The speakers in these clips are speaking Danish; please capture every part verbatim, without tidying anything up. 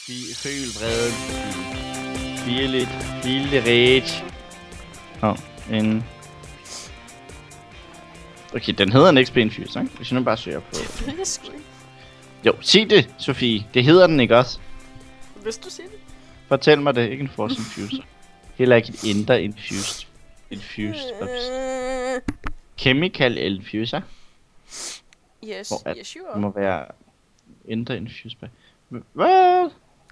Føl vreden. Feel it. Feel the rage. Åh, oh, en... Okay, den hedder en X P Infuse, ikke? Hvis jeg nu bare søger på... Det ved jeg sgu ikke. Jo, sig det, Sofie. Det hedder den, ikke også? Hvis du siger det. Fortæl mig det. Ikke en Force Infuser. Heller ikke et Ender Infused. Infused. Ups. Chemical Infuser. Yes, Hvor at yes, sure. det må være Ender Infused. Hvad? Hvad?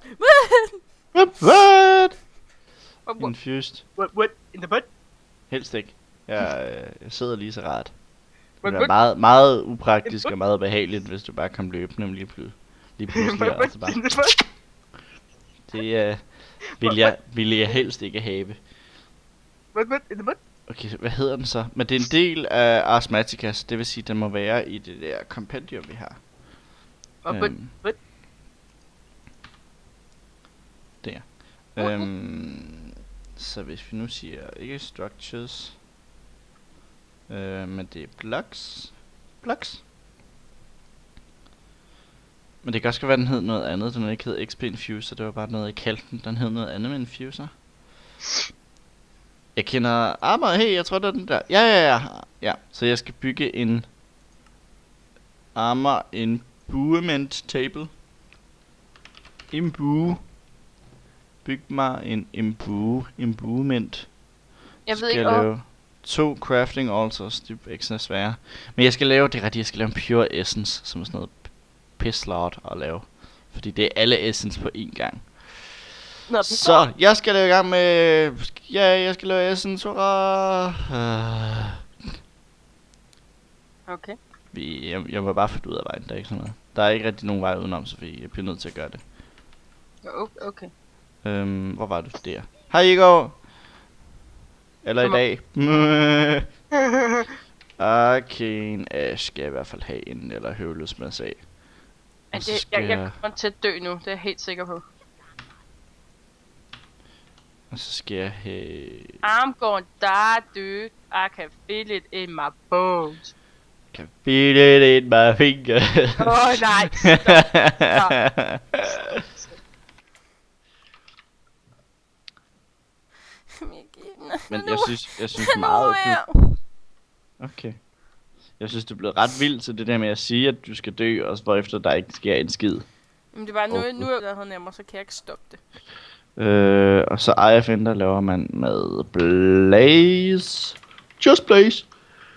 Hvad? Infused. What, what? In the butt? Helst ikke. Jeg, øh, jeg sidder lige så rart. Det What, er what? meget, meget upraktisk og meget behageligt, hvis du bare kom løbende lige, pl lige pludselig. Og så bare. Det øh, vil, jeg, vil jeg helst ikke have. What, what? In the butt? Okay, hvad hedder den så? Men det er en del af Asthmaticus, det vil sige, den må være i det der kompendium, vi har. What, what, Øhm, what? Der. Øhm, så hvis vi nu siger, ikke structures, øh, men det er blocks. Blocks. Men det kan også være, den hed noget andet. Den ikke hed X P Infuser, det var bare noget, jeg kaldte den. Den hed noget andet med Infuser. Jeg kender armor. Hey, jeg tror, det er den der. Ja, ja, ja. Ja, så jeg skal bygge en armor imbuement table. Imbue. Byg mig en imbue. Imbuement. Jeg ved Skal ikke, jeg om... lave to crafting altars. Det er ikke så svære. Men jeg skal lave, det er rigtigt, jeg skal lave en pure essence, som er sådan noget pisslort at lave. Fordi det er alle essence på én gang. Nå, Så, jeg skal lave i gang med... Ja, jeg skal lave essence, hurra! Uh, Okay. vi, jeg, jeg må bare få det ud af vejen, der er ikke sådan noget. Der er ikke rigtig nogen vej udenom, Sofie. Jeg bliver nødt til at gøre det. Okay. okay. Øhm, hvor var du? Der. Hej, Igor! Eller i dag. Arcane Ash skal jeg i hvert fald have inden, eller høvles med sag. Men det, jeg, jeg kommer til at dø nu, det er jeg helt sikker på. Og så skal jeg have... I'm gonna die, dude. I can feel it in my bones. Can feel it in my finger. Åh, oh, nej. Men jeg synes, jeg synes meget, du... Okay. Jeg synes, du er blevet ret vild til det der med at sige, at du skal dø, og hvorefter der ikke sker en skid. Men det var nu, Okay. nu er jeg nærmere, så kan jeg ikke stoppe det. Øh, og så I F N, der laver man med Blaze. Just Blaze.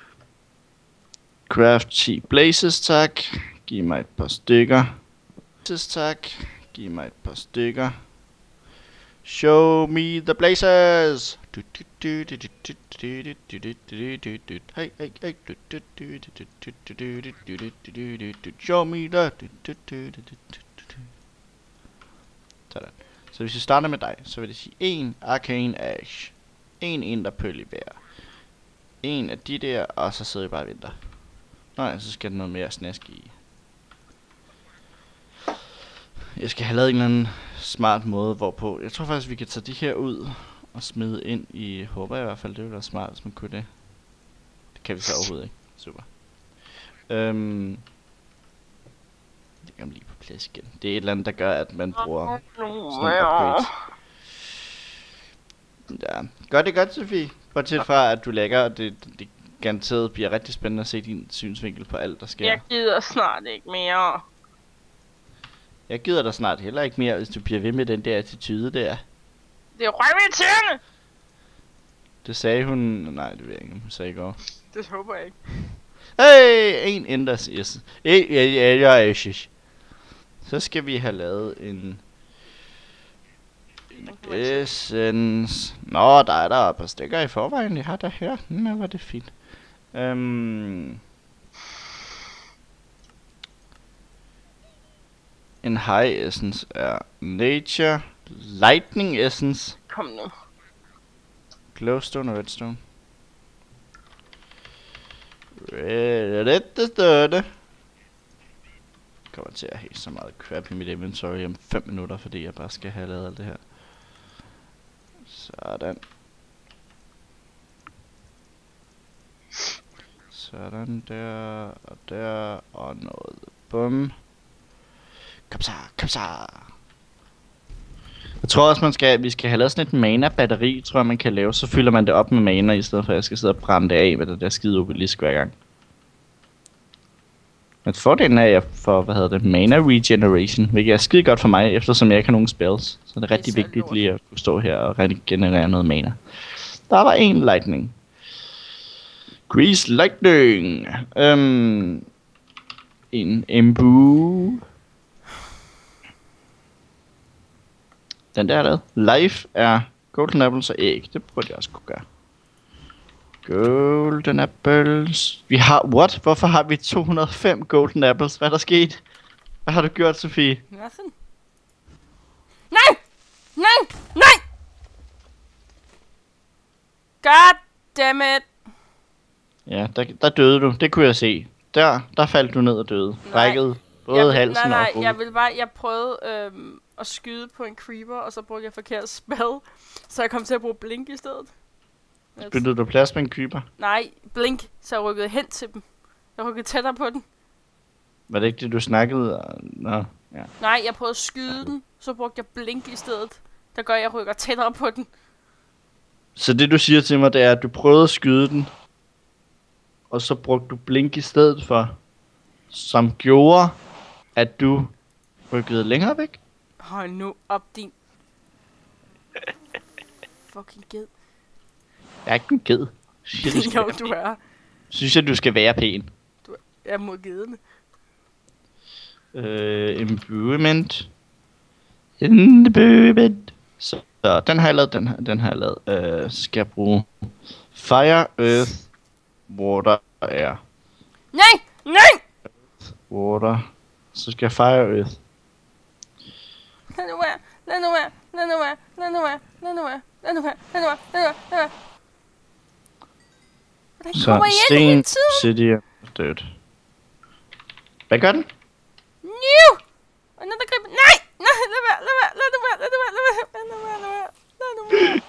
Craft ti Blazes, tak. Giv mig et par stykker. Blazes, tak. Giv mig et par stykker. Show me the blazes. Hey, hey, hey. Show me the. Sådan. Så hvis vi starter med dig, så vil det sige en Arcane Ash, en Ender Pearly Bear, en af de der, og så sidder vi bare og venter. Nå ja, så skal der noget mere snask i. Jeg skal have lavet en eller anden smart måde, hvorpå... Jeg tror faktisk, vi kan tage de her ud og smide ind i... Håber jeg i hvert fald, det ville være smart, hvis man kunne det. Det kan vi så overhovedet ikke. Super. Øhm... Det kan lige på plads igen. Det er et eller andet, der gør, at man bruger sådan upgrades. Ja, gør det godt, Sofie. Bortset fra, at du lægger, og det, det garanteret bliver rigtig spændende at se din synsvinkel på alt, der sker. Jeg gider snart ikke mere. Jeg gider dig snart heller ikke mere, hvis du bliver ved med den der attitude der. Det er røvirriterende! Det sagde hun... Nej, det ved jeg ikke, hun sagde i går. Det håber jeg ikke. Hey, en Enders, yes. Hey, ja, ja, ja, yes. Så skal vi have lavet en... En essence... Nå, der er der et par stykker i forvejen, jeg har der her. Nå, var det fint. Um... En high essence er nature, lightning essence, Kom nu. glowstone og redstone. Redstone. Kommer til at have så meget crap i mit inventory om fem minutter, fordi jeg bare skal have lavet alt det her. Sådan. Sådan der, og der, og noget. Bum. Kom så, kom så. Jeg tror også, man skal, vi skal have lavet sådan et mana-batteri, tror jeg, man kan lave. Så fylder man det op med mana, i stedet for at jeg skal sidde og brænde det af med det der skide obelisk hver gang. Men fordelen er, at jeg får, hvad hedder det, mana regeneration, hvilket er skide godt for mig, eftersom jeg ikke har nogen spells. Så det er rigtig Det er vigtigt lort. lige at kunne stå her og regenerere noget mana. Der var en lightning. Grease lightning. Um, en embu. Den der er lavet. Life er golden apples og æg. Det burde jeg også kunne gøre. Golden apples. Vi har... What? Hvorfor har vi to hundrede og fem golden apples? Hvad er der sket? Hvad har du gjort, Sofie? Nothing. Nej! Nej! Nej! God damn it! Ja, der, der døde du. Det kunne jeg se. Der, der faldt du ned og døde. Brækket både jeg vil, halsen nej, nej, og hovedet. jeg vil bare, jeg prøvede øhm, at skyde på en creeper, og så brugte jeg forkert spell, så jeg kom til at bruge blink i stedet. Byttede du plads med en creeper? Nej, blink, så jeg rykkede hen til dem. Jeg rykkede tættere på den. Var det ikke det, du snakkede? Nå, ja. Nej, jeg prøvede at skyde den, så brugte jeg blink i stedet. Der gør, at jeg rykker tættere på den. Så det du siger til mig, det er, at du prøvede at skyde den, og så brugte du blink i stedet for, som gjorde, at du rykkede længere væk? Hold nu op, din... fucking ged. Jeg er ikke en ged. Synes jeg, du skal Jo, være du pæn. er. Synes jeg, du skal være pæn. Jeg er mod gedene. Øh, imbuement. Imbuement. Så, så den har jeg lavet, den her, den har jeg lavet. Øh, skal jeg bruge Fire, Earth, Water, Air. Nej! Nej! Water. Så skal jeg Fire, Earth. Lad nu være. Lad nu være. Lad nu være. Lad nu være. Lad nu være. Lad nu være. Lad nu være. Lad nu være. Lad nu være. Hvordan kommer Så I ind hele Sten, tiden? City, Dirt. Hvad gør den? New! Og når der griber... Nej! Nej! Lad være. Lad være. Lad nu være. Lad nu være. Lad være. Lad nu være. Lad være. Lad nu være.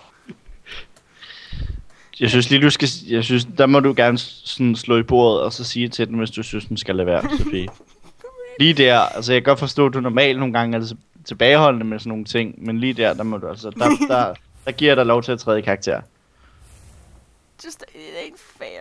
Jeg synes lige, du skal... Jeg synes, der må du gerne sådan slå i bordet, og så sige til den, hvis du synes, den skal lade være, Sofie. Lige der, altså jeg kan godt forstå, at du normalt nogle gange er altså tilbageholdende med sådan nogle ting, men lige der, der må du altså... Der, der, der giver jeg dig lov til at træde i karakter. Just, it ain't fair.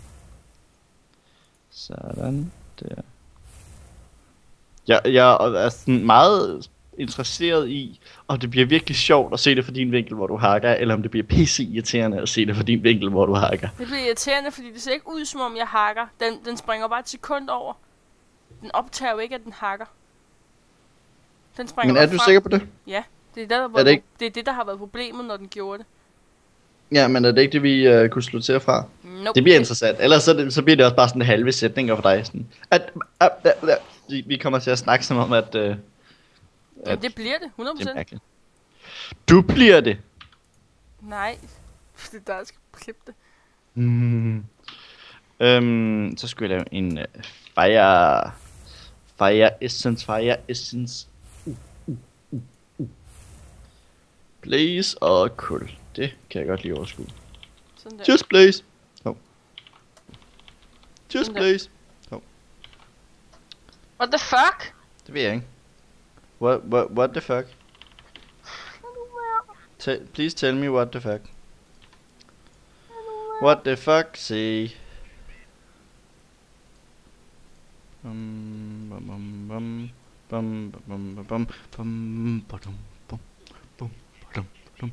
Sådan, der. Jeg, jeg er sådan meget interesseret i, og det bliver virkelig sjovt at se det fra din vinkel, hvor du hakker, eller om det bliver pisse irriterende at se det fra din vinkel, hvor du hakker. Det bliver irriterende, fordi det ser ikke ud, som om jeg hakker. Den, den springer bare et sekund over. Den optager jo ikke, at den hakker. Den springer Men er bare du frem. sikker på det? Ja, det er, der, der Er var, det ikke- det er det, der har været problemet, når den gjorde det. Ja, men er det ikke det, vi uh, kunne slå til fra? Nope. Det bliver interessant. Ellers så, det, så bliver det også bare sådan halve sætninger for dig. Sådan, at, at, at, at, vi- vi kommer til at snakke som om, at... Uh, Jamen, at det bliver det, hundrede det er procent. mærkeligt. Du bliver det! Nej, det er der, der skal klippe det. Mm. Øhm, så skulle jeg lave en uh, fire... Fire essence, fire essence. Uh, uh, uh, uh. Blaze og kul. Det kan jeg godt lige overskue. Sådan der. Just blaze. Oh. Just Sådan der. blaze. What the fuck? Det ved jeg ikke. What, what, what the fuck? Te- please tell me what the fuck. What the fuck, say. Bum, bum, bum, bum, bum, bum, bum, bum, bum, badum, bum, bum, badum, badum,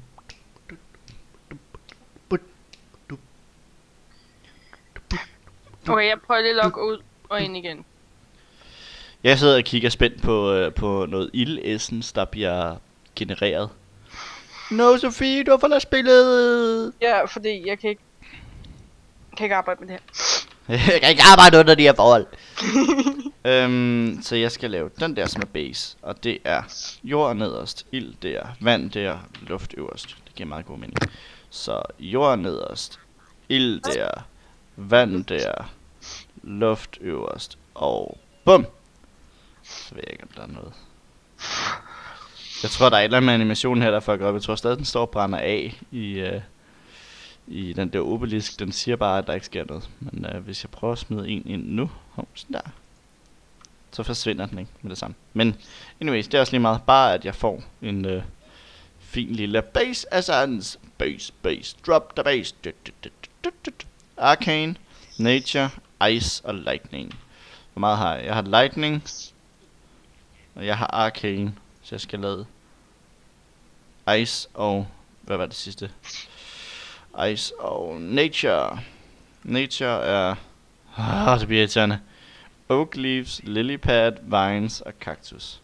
Okay, jeg prøver lige at logge ud og ind igen. Jeg sidder og kigger spændt på, øh, på noget ild-essence, der bliver genereret. No, Sofie, du har forladt spillet! Ja, fordi jeg kan ikke... kan ikke arbejde med det her. Jeg kan ikke arbejde under de her forhold. øhm, så jeg skal lave den der som er base, og det er jord nederst, ild der, vand der, luft øverst. Det giver meget god mening. Så jord nederst, ild der, vand der, luft øverst, og bum! Så ved jeg ikke, om der er noget. Jeg tror, der er et eller andet med animationen her, der fucker op. Jeg tror stadig, den står og brænder af i... Uh, I den der obelisk. Den siger bare, at der ikke sker noget. Men uh, hvis jeg prøver at smide en ind nu, hov, sådan der, så forsvinder den ikke med det samme. Men anyways, det er også lige meget. Bare at jeg får en, uh, fin lille base essence. Base, base, drop the base. Du, du, du, du, du, du. Arcane, nature, ice og lightning. Hvor meget har jeg? Jeg har lightning. Og jeg har arcane. Så jeg skal lade ice og... Hvad var det sidste? Ice og nature. Nature er... Ah, det bliver irriterende. Oak leaves, lily pad, vines og cactus.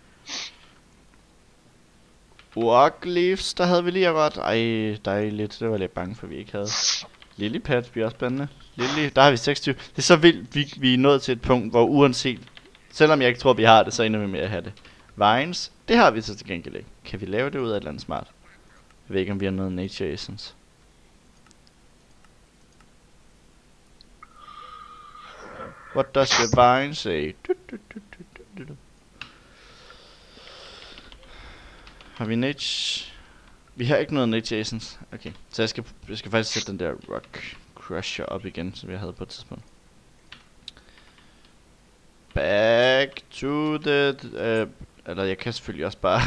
Oak leaves, der havde vi lige godt. Ej, dejligt. Det var lidt bange for, at vi ikke havde. Lily pad bliver også spændende. Lily, der har vi seksogtyve. Det er så vildt, vi, vi er nået til et punkt, hvor uanset... Selvom jeg ikke tror, vi har det, så ender vi med at have det. Vines, det har vi så til gengæld ikke. Kan vi lave det ud af et eller andet smart? Jeg ved ikke, om vi har noget nature essence. What does the vine say? Du, du, du, du, du, du. Har vi nature... Vi har ikke noget nature essence. Okay, så jeg skal, jeg skal faktisk sætte den der rock crusher op igen, som jeg havde på et tidspunkt. Back to the... Uh, eller jeg kan selvfølgelig også bare...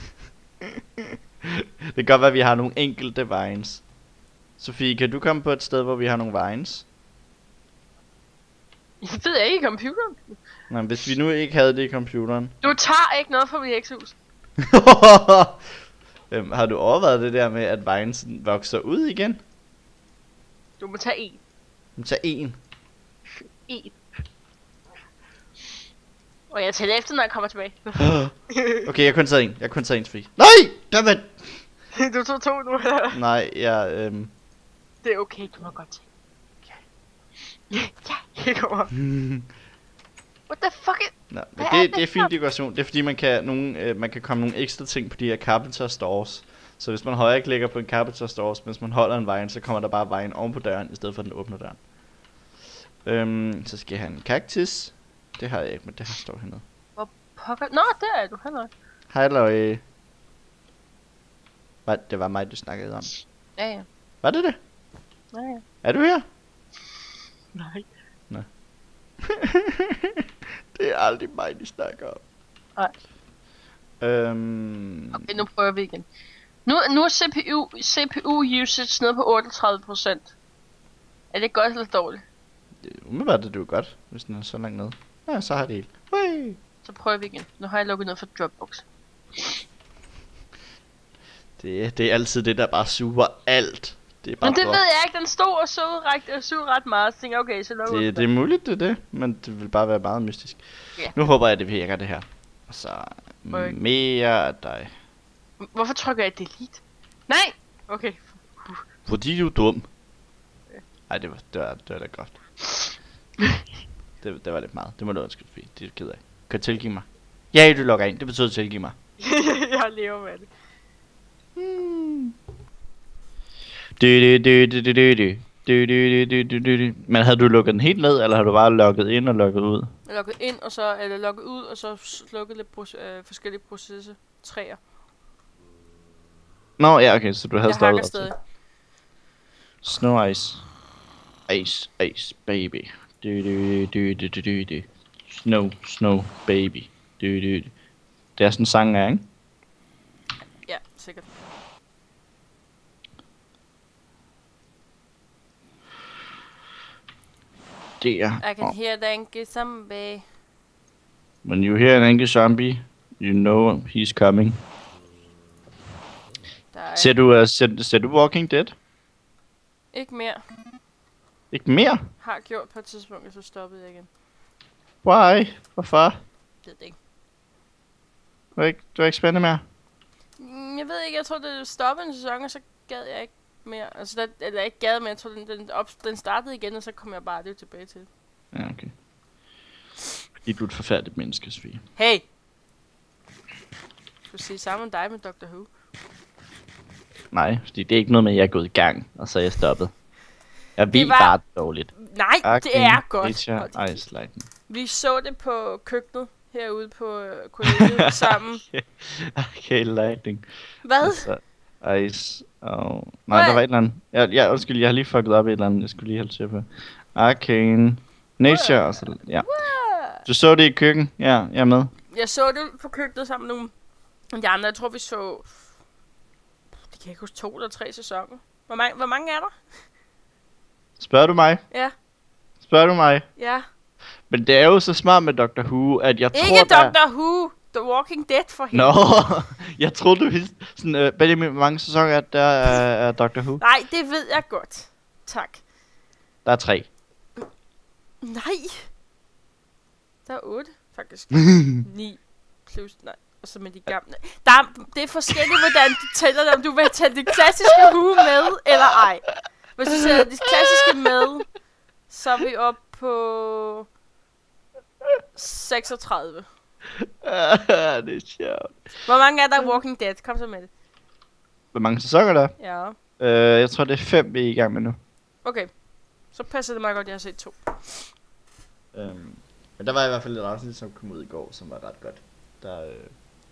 Det kan godt være, at vi har nogle enkelte vines. Sofie, kan du komme på et sted, hvor vi har nogle vines? Det ved jeg ikke i computeren. Nej, hvis vi nu ikke havde det i computeren. Du tager ikke noget fra mit ekshus. øhm, har du overvejet det der med, at vines vokser ud igen? Du må tage en. Du må tage en. En. Og jeg tæller efter, når jeg kommer tilbage. Okay, jeg har kun taget en. Jeg har kun taget en fri. Nej! Dammit! Du tog to nu, eller? Nej, jeg... Øhm... Det er okay, du må godt tage. Ja, ja, jeg kommer. What the fuck is... Nå, men det, det er fin dekoration. Det er fordi man kan, nogle, øh, man kan komme nogle ekstra ting på de her carpenter stores. Så hvis man højreklikker på en carpenter stores, mens man holder en vejen, så kommer der bare vejen oven på døren, i stedet for at den åbner døren. Øhm, så skal jeg have en cactus. Det har jeg ikke, men det her står hernede. Hvor pokker... Nå, der er du, halløj. Hej, Løg. Hvad? Det var mig, du snakkede om. Ja, ja. Var det det? Ja, ja. Er du her? Nej. Nej. Det er aldrig mig, de snakker om. Nej. Øhm... Okay, nu prøver vi igen. Nu, nu er C P U, C P U usage nede på otteogtredive procent. Er det godt eller dårligt? Umiddelbart er det jo godt, hvis den er så langt nede. Ja, så har det helt. Ui. Så prøver vi igen. Nu har jeg lukket ned for Dropbox. Det, det er altid det, der bare suger alt. Det er bare men det for... ved jeg ikke, den stod og så ret, så ret meget, så tænkte jeg, okay, så lukker det, det er muligt, det er det, men det vil bare være meget mystisk. Yeah. Nu håber jeg, at det virker det her. Og så Okay. mere af dig. Hvorfor trykker jeg delete? Nej! Okay. Fordi du er dum. Ej, det var, det var, det var da godt. det, det var lidt meget. Det må du undskylde, fordi det er ked af. Kan du tilgive mig? Ja, du logger ind. Det betyder tilgive mig. Jeg lever med det. Hmm. Du, du, du, du, du, du, du. Du, du, du, du, du, du. Men havde du lukket den helt ned, eller har du bare logget ind og logget ud? Jeg logget ind, og så, eller logget ud, og så slukket lidt proce- øh, forskellige processer. Træer. Nå, ja, okay, så du havde Jeg startet hakker op stadig. til. Snow ice. Ice, ice, baby. Du, du, du, du, du, du, du. Snow, snow, baby. Du, du, du. Det er sådan en sang er, ikke? Ja, sikkert. Det er. I can Oh. hear the angry zombie. When you hear an angry zombie, you know he's coming. Der er Ser du, uh, ser, ser du Walking Dead? ikke mere. Ikke mere? Har gjort på et tidspunkt, og så stoppede jeg igen. Why? Hvorfor? Ved det ikke. Du er ikke, du er ikke spændende mere? Mm, Jeg ved ikke, jeg tror det stoppede en sæson, og så gad jeg ikke mere. Altså, der, eller ikke gad, men jeg tror den, den, op, den startede igen, og så kom jeg bare aldrig tilbage til det. Ja, okay. Fordi du er et forfærdeligt menneske, Sofie. Hey! Du sige sammen med dig med doktor Who. Nej, fordi det er ikke noget med, at jeg er gået i gang, og så er jeg stoppet. Jeg ved var- bare det er dårligt. Nej, det er godt. Nature, ice, lightning. Vi så det på køkkenet herude på øh, kollegiet sammen. Okay, lightning. Hvad? Så ice, og... Nej, Hvad? der var et eller andet. Jeg, jeg, undskyld, jeg har lige fucket op i et eller andet, jeg skulle lige holde til på. Arcane. Nature, og så... Ja. What? Du så det i køkken? Ja, jeg er med. Jeg så det på køkkenet sammen med nogle af de andre. Jeg tror, vi så kan ikke huske to eller tre sæsoner. Hvor, mange, hvor mange er der? Spørger du mig? Ja. Spørger du mig? Ja. Men det er jo så smart med Doctor Who, at jeg Ikke tror, der... Doctor Who! The Walking Dead for hende. Nå, jeg troede du vidste... Sådan, uh, Benjamin, hvor mange sæsoner er der er, er Doctor Who? Nej, det ved jeg godt. Tak. Der er tre. Nej. Der er otte, faktisk. Ni plus, nej. Og så med de gamle. Der er, det er forskelligt, hvordan du tæller det, om du vil tage det klassiske Who med, eller ej. Hvis du sætter det klassiske med, så er vi oppe på seksogtredive. Det er sjovt. Hvor mange er der i Walking Dead? Kom så med det. Hvor mange sæsoner der er? Ja. Uh, jeg tror, det er fem, vi er i gang med nu. Okay. Så passer det meget godt, jeg har set to. Um, men der var i hvert fald et afsnit, som kom ud i går, som var ret godt. Der, øh...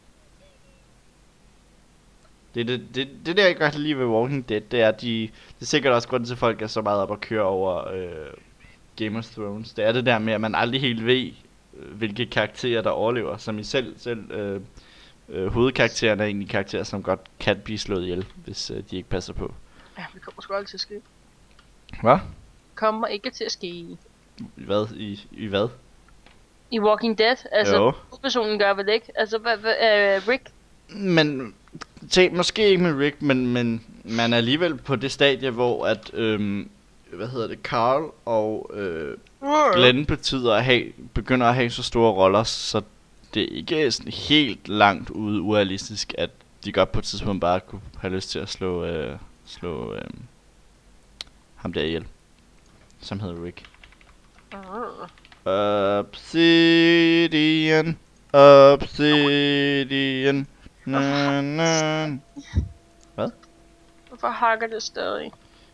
det, det, det, det der, jeg godt kan lide ved Walking Dead, det er, de, det er sikkert også grunden til, at folk er så meget op at køre over øh, Game of Thrones. Det er det der med, at man aldrig helt ved, hvilke karakterer, der overlever. Som i selv, selv øh, øh, hovedkaraktererne er egentlig karakterer, som godt kan blive slået ihjel, hvis øh, de ikke passer på. Ja, det kommer sgu aldrig til at ske. Hvad? Kommer ikke til at ske. I hvad? I, i hvad? I Walking Dead? Altså, Jo. personen gør vel ikke? Altså, hvad, hvad, øh, Rick? Men, tænk, måske ikke med Rick, men, men man er alligevel på det stadie, hvor at, øhm, hvad hedder det, Carl og øh, Glenn betyder at have, begynder at have så store roller, så det ikke er sådan helt langt ude urealistisk, at de godt på et tidspunkt bare kunne have lyst til at slå, øh, slå øh, ham der ihjel, som hedder Rick. Obsidian, Obsidian, na, na. Hvad? Hvorfor hakker det stadig?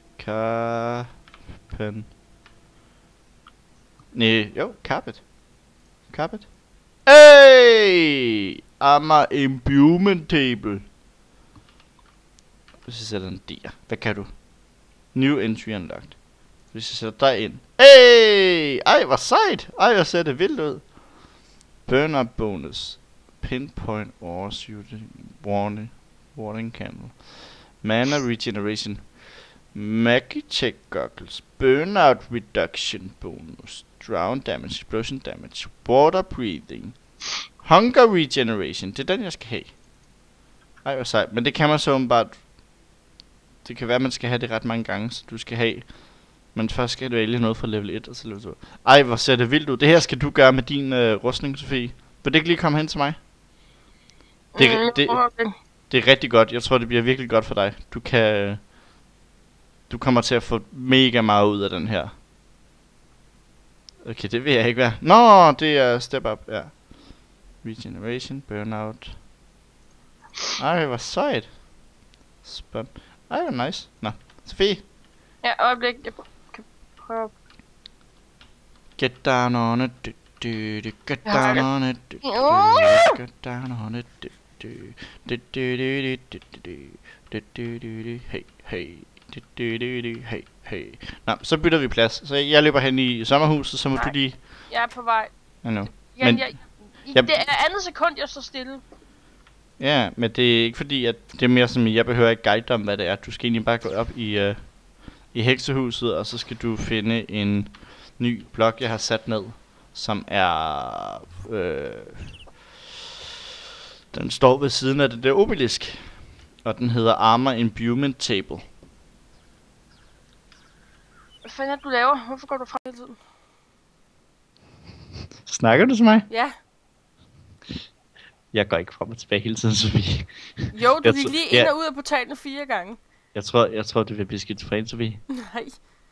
Carpen. Nej, jo, carpet. Carpet. Hey! Armor imbuement table. Hvis jeg sætter den der, hvad kan du? New entry unlocked. Hvis jeg sætter dig ind. Hey! Ej, hvor sejt! Ej, jeg ser det vildt ud. Burn up bonus. Pinpoint or shooting warning. Warning candle. Mana regeneration. Magitech goggles. Burnout reduction bonus. Drown damage. Explosion damage. Water breathing. Hunger regeneration. Det er den, jeg skal have. Ej, hvor sejt. Men det kan man så åbenbart. Det kan være, at man skal have det ret mange gange, så du skal have. Men først skal du vælge noget fra level et og så level to. Ej, hvor ser det vildt ud. Det her skal du gøre med din øh, rustning, Sofie. Vil det ikke lige komme hen til mig? Det, Mm, det, okay. det er rigtig godt. Jeg tror, det bliver virkelig godt for dig. Du kan... Du kommer til at få mega meget ud af den her. Okay, det vil jeg ikke være. Nå, det er step up, ja. Regeneration, burnout. Ej, hvor sejt. Spam. Ej, hvor nice. Nå, Sofie. Ja, øjeblik. Jeg kan prøve. Get down on it. Du, du, du, get Jeg har down det. on it. Du, du, get down on it. Du, du, du, du, du, du, du, du, du, du, du, hey, hey. Du, du, du, du, hey, hey. Nå, så bytter vi plads. Så jeg løber hen i sommerhuset, så må Nej. du lige... Jeg er på vej. I know. Ja, Men- jeg, i jeg- det er andet sekund, jeg står stille. Ja, men det er ikke fordi, at det er mere som, jeg behøver ikke guide dig om, hvad det er. Du skal egentlig bare gå op i, uh, i heksehuset, og så skal du finde en ny blok, jeg har sat ned, som er... Øh, den står ved siden af det der obelisk, og den hedder Armor Imbuement Table. Hvad fanden er det, du laver? Hvorfor går du fra hele tiden? Snakker du til mig? Ja. Jeg går ikke frem og tilbage hele tiden, Sofie. Jo, du Jeg gik tro- lige ja. ind og ud af portalen fire gange. Jeg tror, jeg tror, det vil blive skizofren, Sofie. Nej.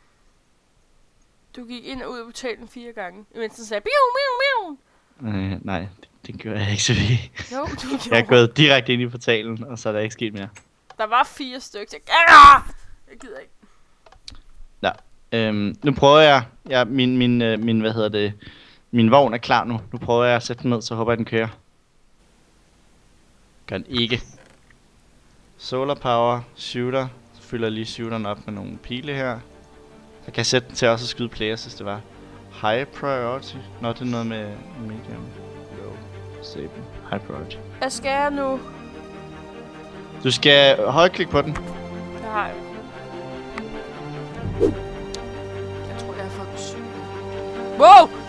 Du gik ind og ud af portalen fire gange, imens den sagde biu, biu, biu. Øh, nej, det, det gør jeg ikke, Sofie. Jo, du gjorde. Jeg er gået direkte ind i portalen, og så er der ikke sket mere. Der var fire stykker. Ah! Jeg gider ikke. Øhm, nu prøver jeg, jeg min, min, øh, min, hvad hedder det, min vogn er klar nu. Nu prøver jeg at sætte den ned, så håber jeg, den kører. Gør den ikke. Solar power, shooter. Så fylder jeg lige shooteren op med nogle pile her. Jeg kan sætte den til også at skyde players, hvis det var. High priority. Nå, det er noget med medium. Low. Save. High priority. Hvad skal jeg nu? Du skal højreklik på den. Det har jeg. Jeg tror, jeg har fået besøg. Wow!